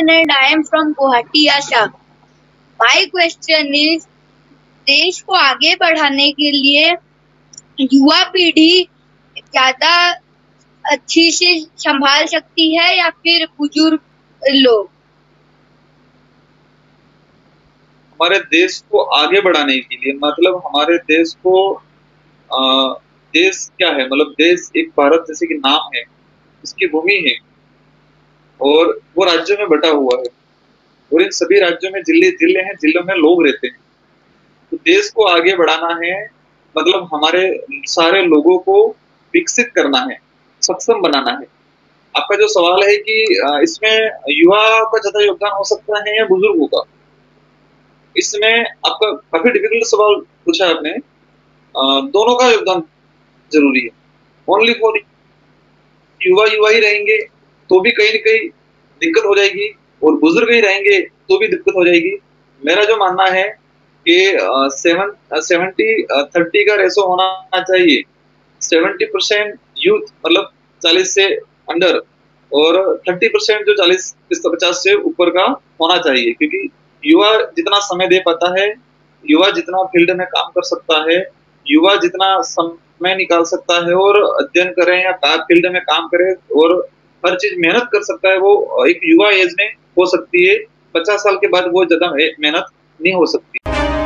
and I am from Guwahati, Assam. My question is, देश को आगे बढ़ाने के लिए युवा पीढ़ी ज्यादा अच्छी से संभाल सकती है या फिर बुजुर्ग लोग? हमारे देश को आगे बढ़ाने के लिए मतलब हमारे देश को देश क्या है, मतलब देश एक भारत जैसे कि नाम है, इसकी भूमि है और वो राज्यों में बटा हुआ है और इन सभी राज्यों में जिले हैं, जिलों में लोग रहते हैं। तो देश को आगे बढ़ाना है मतलब हमारे सारे लोगों को विकसित करना है, सक्षम बनाना है। आपका जो सवाल है कि इसमें युवा का ज्यादा योगदान हो सकता है या बुजुर्गों का, इसमें आपका काफी डिफिकल्ट सवाल पूछा है आपने। दोनों का योगदान जरूरी है। ओनली फॉर युवा ही रहेंगे तो भी कहीं न कहीं दिक्कत हो जाएगी और बुजुर्ग ही रहेंगे तो भी दिक्कत हो जाएगी। मेरा जो मानना है कि 70-30 का रेशो होना चाहिए। 70% यूथ मतलब 40 से अंडर और 30% जो 40-50 से ऊपर का होना चाहिए, क्योंकि युवा जितना समय दे पाता है, युवा जितना फील्ड में काम कर सकता है, युवा जितना समय निकाल सकता है और अध्ययन करे या फील्ड में काम करे और हर चीज मेहनत कर सकता है, वो एक युवा एज में हो सकती है। 50 साल के बाद वो ज्यादा मेहनत नहीं हो सकती।